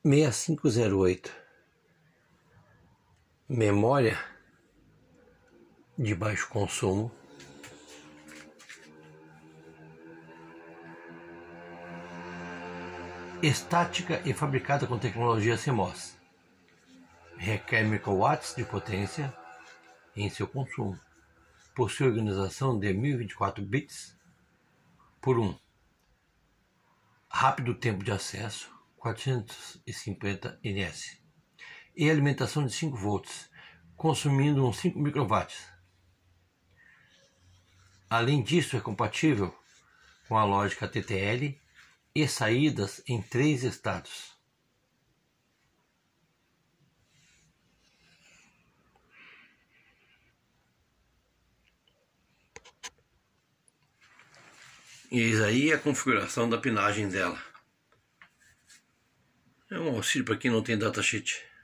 6508. Memória de baixo consumo. Estática e fabricada com tecnologia CMOS. Requer microwatts de potência em seu consumo. Possui organização de 1024 bits por 1. Rápido tempo de acesso, 450 ns. E alimentação de 5 volts, consumindo uns 5 microwatts. Além disso, é compatível com a lógica TTL e saídas em 3 estados. E eis aí a configuração da pinagem dela. É um auxílio para quem não tem datasheet.